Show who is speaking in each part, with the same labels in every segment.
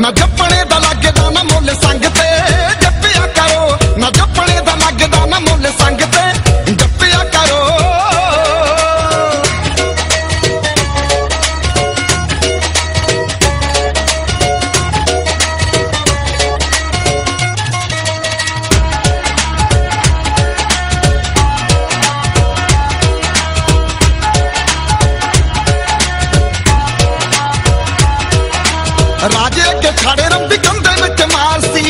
Speaker 1: ना जपने दा लगदा ना मुल संग ते जपिया करो, ना जपने दा लगदा ना मुल संग ते जपिया करो। राजे अगे खड़े रंबी कंधे विच मारसी,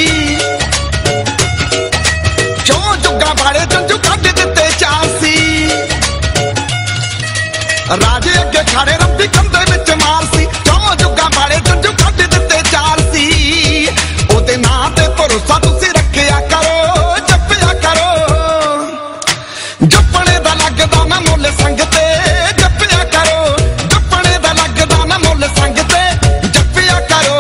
Speaker 1: क्यों जुगा बाड़े जंजू कढ दिते चारसी। राजे अगे खड़े रंबी कंधे विच मारसी, क्यों जुगा बाड़े जंजू कढ दिते चारसी। ओदे नां ते भरोसा तुसी रखिया करो, जपिया करो। जपने दा लगदा ना मुल संग ते जपिया करो, जपने दा लगदा ना मुल संग ते जपिया करो।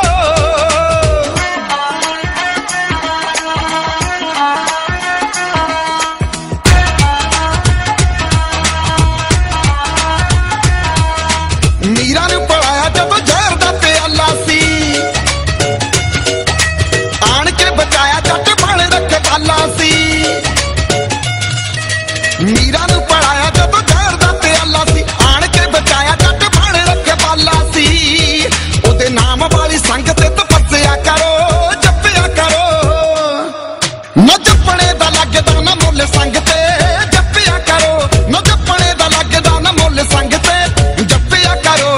Speaker 1: मीरा नूं पढ़ाया जब जहर दा प्याला सी, आण के बचाया जट बण रखवाला सी। मीरा नूं पढ़ाया जब जहर दा प्याला सी, आण के बचाया जट बण रखवाला सी। ओदे नाम वाली संग ते तपस्या करो, जपिया करो। न जपने दा लगदा ना मुल संग ते जपिया करो, न जपने दा लगदा ना मुल संग ते जपिया करो।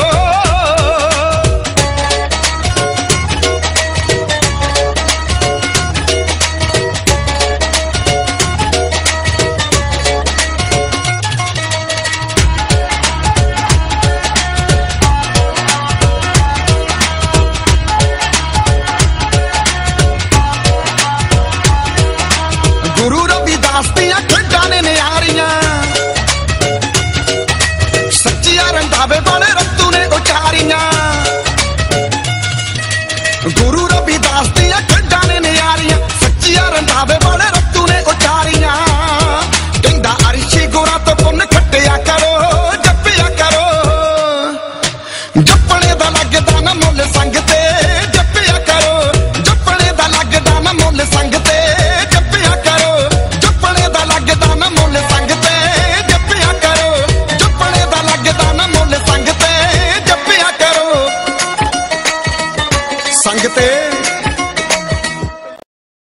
Speaker 1: गुरु रविदास दियां खेडां ने नियारियां, सच्चियां रंधावे वाले रत्तू ने उचारियां।